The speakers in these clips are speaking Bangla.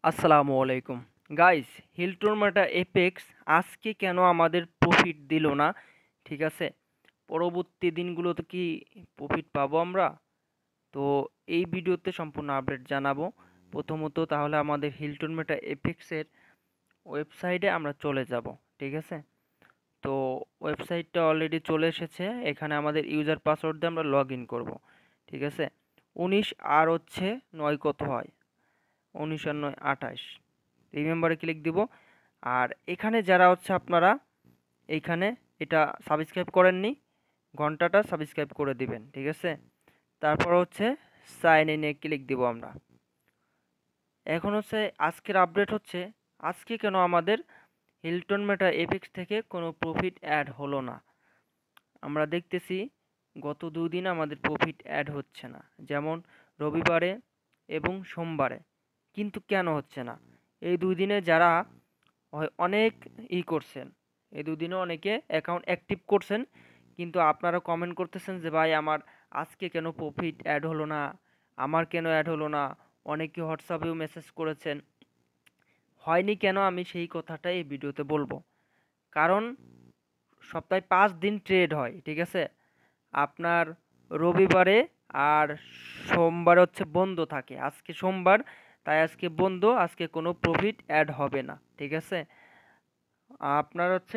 আসসালামু আলাইকুম গাইস। হিলটন মেটা এপেক্স আজকে কেন আমাদের প্রফিট দিল না? ঠিক আছে, পরবর্তী দিনগুলোতে কি প্রফিট পাবো আমরা? তো এই ভিডিওতে সম্পূর্ণ আপডেট জানাবো। প্রথমত তাহলে আমাদের হিলটন মেটা এপেক্সের ওয়েবসাইটে আমরা চলে যাব। ঠিক আছে, তো ওয়েবসাইটটা অলরেডি চলে এসেছে। এখানে আমাদের ইউজার পাসওয়ার্ড দিয়ে আমরা লগ ইন করবো। ঠিক আছে, 19 আর হচ্ছে 9 কত হয়? 19 আর 9 28। রিমেম্বারে ক্লিক দিব। আর এখানে যারা হচ্ছে আপনারা এইখানে এটা সাবস্ক্রাইব করেননি, ঘন্টাটা সাবস্ক্রাইব করে দিবেন। ঠিক আছে, তারপর হচ্ছে সাইন ইনে ক্লিক দিব আমরা। এখন হচ্ছে আজকের আপডেট হচ্ছে আজকে কেন আমাদের হিলটন মেটা এফএক্স থেকে কোনো প্রফিট অ্যাড হলো না। আমরা দেখতেছি গত 2 দিন আমাদের প্রফিট অ্যাড হচ্ছে না, যেমন রবিবারে এবং সোমবারে। কিন্তু কেন হচ্ছে না? এই 2 দিনে যারা অনেক করছেন, এই 2 দিনে অনেকে অ্যাকাউন্ট অ্যাক্টিভ করছেন, কিন্তু আপনারা কমেন্ট করতেছেন যে ভাই আমার আজকে কেন প্রফিট অ্যাড হলো না, আমার কেন অ্যাড হলো না। অনেকে হোয়াটসঅ্যাপেও মেসেজ করেছেন, হয়নি কেন? আমি সেই কথাটাই এই ভিডিওতে বলবো। কারণ সপ্তাহে 5 দিন ট্রেড হয়। ঠিক আছে, আপনার রবিবারে আর সোমবার হচ্ছে বন্ধ থাকে। আজকে সোমবার, তাই আজকে বন্ধ, আজকে কোনো প্রফিট অ্যাড হবে না। ঠিক আছে, আপনার হচ্ছে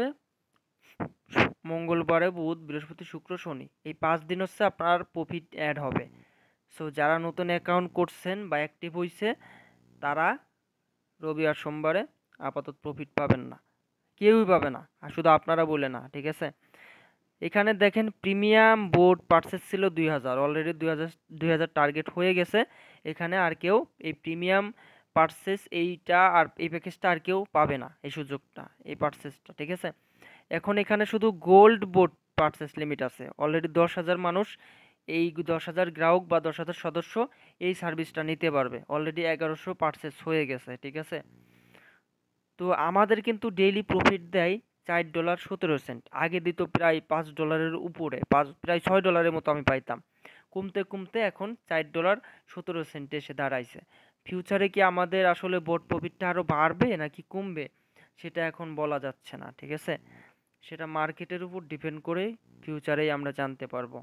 মঙ্গলবারে বুধ বৃহস্পতি শুক্র শনি এই 5 দিন হচ্ছে আপনার প্রফিট অ্যাড হবে। সো যারা নতুন অ্যাকাউন্ট করছেন বা অ্যাক্টিভ হয়েছে তারা রবি আর সোমবারে আপাতত প্রফিট পাবেন না, কেউই পাবে না, আর শুধু আপনারা বলে না। ঠিক আছে, এখানে দেখেন প্রিমিয়াম বোর্ড পারচেস ছিল 2000, অলরেডি 2000 টার্গেট হয়ে গেছে। এখানে আর কেউ এই প্রিমিয়াম পারচেস এইটা আর এই প্যাকেজটা আর কেউ পাবে না, এই সুযোগটা, এই পারচেসটা। ঠিক আছে, এখন এখানে শুধু গোল্ড বোর্ড পারচেস লিমিট আছে। অলরেডি 10,000 মানুষ, এই 10,000 গ্রাহক বা 10,000 সদস্য এই সার্ভিসটা নিতে পারবে। অলরেডি 1100 পারচেস হয়ে গেছে। ঠিক আছে, তো আমাদের কিন্তু ডেইলি প্রফিট দেয় $4.17। আগে দিত প্রায় $5 উপরে, প্রায় $6 মতো আমি পাইতাম। কমতে কমতে এখন $4.17 এসে দাঁড়াইছে। ফিউচারে কি আমাদের আসলে বোর্ড প্রফিটটা আরও বাড়বে নাকি কমবে সেটা এখন বলা যাচ্ছে না। ঠিক আছে, সেটা মার্কেটের উপর ডিপেন্ড করে ফিউচারেই আমরা জানতে পারবো।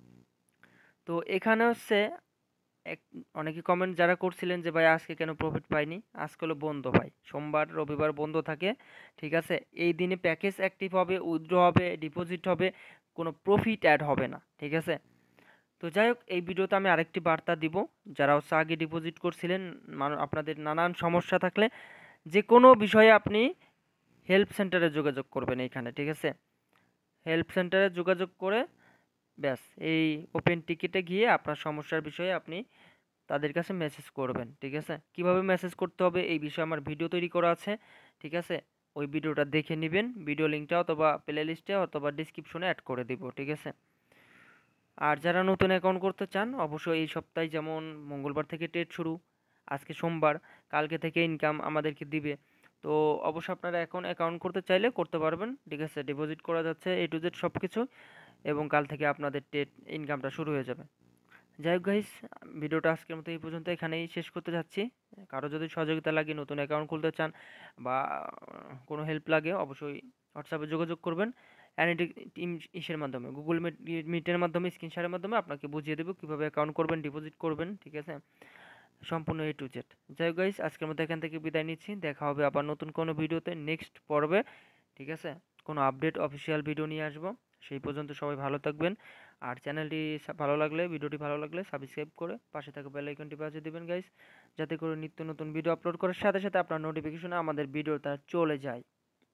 তো এখানে হচ্ছে অনেকে কমেন্ট যারা করছিলেন যে ভাই আজকে কেন প্রফিট পাইনি, আজকে হলো বন্ধ ভাই, সোমবার রবিবার বন্ধ থাকে। ঠিক আছে, এই দিনে প্যাকেজ অ্যাক্টিভ হবে, উইথড্র হবে, ডিপোজিট হবে, কোনো প্রফিট অ্যাড হবে না। ঠিক আছে, তো যাই হোক, এই ভিডিওতে আমি আরেকটি বার্তা দিব। যারা হচ্ছে আগে ডিপোজিট করছিলেন, আপনাদের নানান সমস্যা থাকলে যে কোনো বিষয়ে আপনি হেল্প সেন্টারে যোগাযোগ করবেন এইখানে। ঠিক আছে, হেল্প সেন্টারে যোগাযোগ করে ব্যাস এই ওপেন টিকিটে গিয়ে আপনার সমস্যার বিষয়ে আপনি তাদের কাছে মেসেজ করবেন। ঠিক আছে, কিভাবে মেসেজ করতে হবে এই বিষয়ে আমার ভিডিও তৈরি করা আছে। ঠিক আছে, ওই ভিডিওটা দেখে নেবেন। ভিডিও লিঙ্কটা অথবা প্লে লিস্টে অথবা ডিসক্রিপশনে অ্যাড করে দিব। ঠিক আছে, আর যারা নতুন অ্যাকাউন্ট করতে চান অবশ্যই এই সপ্তাহে যেমন মঙ্গলবার থেকে ট্রেড শুরু, আজকে সোমবার, কালকে থেকে ইনকাম আমাদেরকে দিবে। তো অবশ্যই আপনারা এখন অ্যাকাউন্ট করতে চাইলে করতে পারবেন। ঠিক আছে, ডিপোজিট করা যাচ্ছে A to Z সব কিছু, এবং কাল থেকে আপনাদের ট্রেড ইনকামটা শুরু হয়ে যাবে। যাই হোক গাইস, ভিডিওটা আজকের মতো এই পর্যন্ত এখানেই শেষ করতে যাচ্ছি। কারো যদি সহযোগিতা লাগে, নতুন অ্যাকাউন্ট খুলতে চান বা কোনো হেল্প লাগে, অবশ্যই হোয়াটসঅ্যাপে যোগাযোগ করবেন। টিম ইসের মাধ্যমে, গুগল মিটের মাধ্যমে, স্ক্রিন শেয়ারের মাধ্যমে আপনাকে বুঝিয়ে দেবো কীভাবে অ্যাকাউন্ট করবেন, ডিপোজিট করবেন। ঠিক আছে, সম্পূর্ণ A to Z। যাই হোক গাইস, আজকের মতো এখান থেকে বিদায় নিচ্ছি। দেখা হবে আবার নতুন কোনো ভিডিওতে, নেক্সট পর্বে। ঠিক আছে, কোনো আপডেট অফিসিয়াল ভিডিও নিয়ে আসবো। সেই পর্যন্ত সবাই ভালো থাকবেন। আর চ্যানেলটি ভালো লাগলে, ভিডিওটি ভালো লাগলে সাবস্ক্রাইব করে পাশে থাকা বেল আইকনটি বাজিয়ে দিবেন গাইস, যাতে করে নিত্য নতুন ভিডিও আপলোড করার সাথে সাথে আপনার নোটিফিকেশনে আমাদের ভিডিওটা চলে যায়।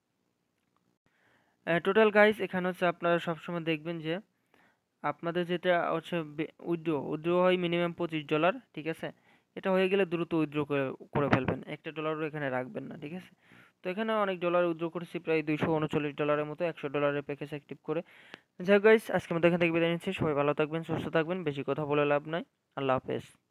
টোটাল গাইস এখানে হচ্ছে আপনারা সবসময় দেখবেন যে আপনাদের যেটা হচ্ছে উইথড্র হয় মিনিমাম $25। ঠিক আছে, এটা হয়ে গেলে দ্রুত উইথড্র করে ফেলবেন, $1 এখানে রাখবেন না। ঠিক আছে, তো এখানে অনেক ডলার উইথড্র করেছি, প্রায় $239 মতো, $100 প্যাকেজ অ্যাক্টিভ করে। যাই হোক গাইস, আজকের মতো এখান থেকে বিদায় নিচ্ছি। সবাই ভালো থাকবেন, সুস্থ থাকবেন, বেশি কথা বলে লাভ নাই। আল্লাহ হাফেজ।